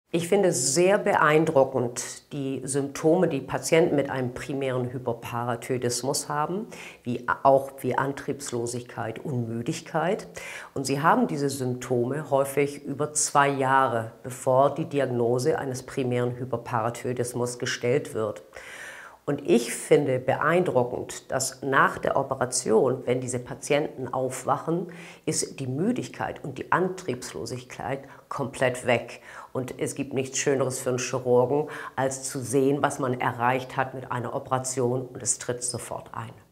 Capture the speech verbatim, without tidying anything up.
Ich finde es sehr beeindruckend, die Symptome, die Patienten mit einem primären Hyperparathyroidismus haben, wie auch wie Antriebslosigkeit und Müdigkeit. Und sie haben diese Symptome häufig über zwei Jahre, bevor die Diagnose eines primären Hyperparathyroidismus gestellt wird. Und ich finde beeindruckend, dass nach der Operation, wenn diese Patienten aufwachen, ist die Müdigkeit und die Antriebslosigkeit komplett weg. Und es gibt nichts Schöneres für einen Chirurgen, als zu sehen, was man erreicht hat mit einer Operation, und es tritt sofort ein.